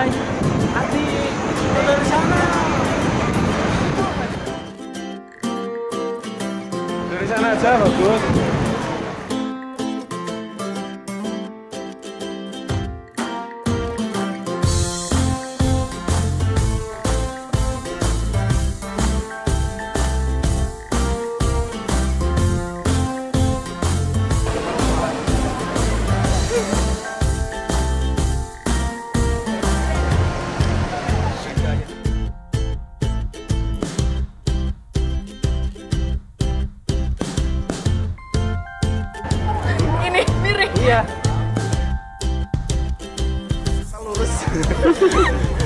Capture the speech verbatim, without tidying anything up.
Hai, Ati, dari sana. Dari sana aja bagus. Ini miring. Iya. Lurus.